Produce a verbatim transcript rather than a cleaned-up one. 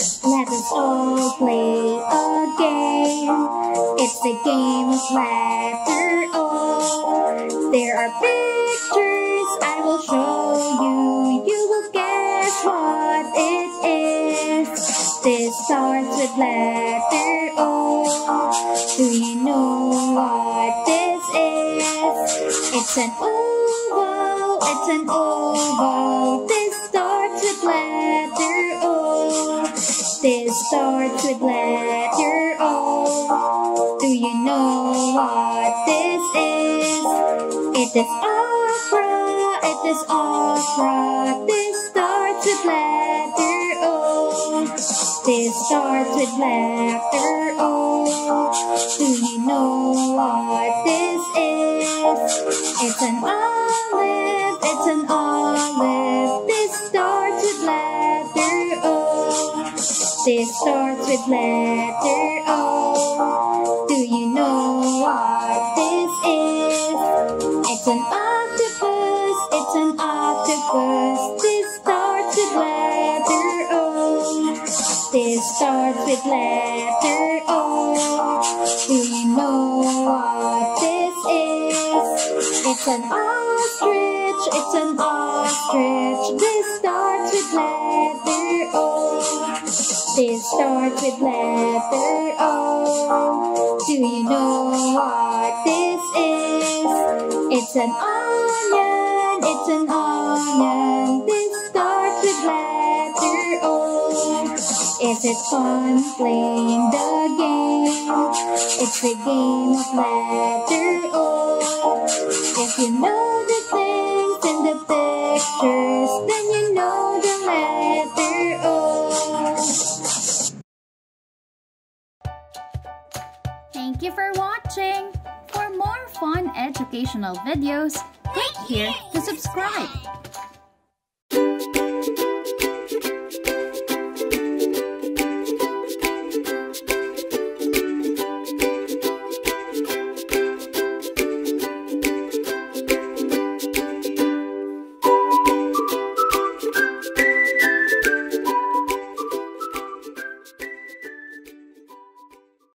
Let us all play a game. It's a game of letter O. There are pictures I will show you. You will guess what it is. This starts with letter O. Do you know what this is? It's an oval. It's an oval. This starts with letter O. This starts with letter O. Do you know what this is? It is opera. It is opera. This starts with letter O. This starts with letter O. Do you know what this is? It's an olive. It's an olive. This starts with letter O. This starts with letter O. Do you know what this is? It's an octopus. It's an octopus. This starts with letter O. This starts with letter O. Do you know what this is? It's an ostrich. It's an ostrich. This starts with letter O. This starts with letter O. Do you know what this is? It's an onion. It's an onion. This starts with letter O. Is it fun playing the game? It's a game of letter O. If you know the things in the pictures, then you know the letter O. Thank you for watching! For more fun educational videos, click here to subscribe.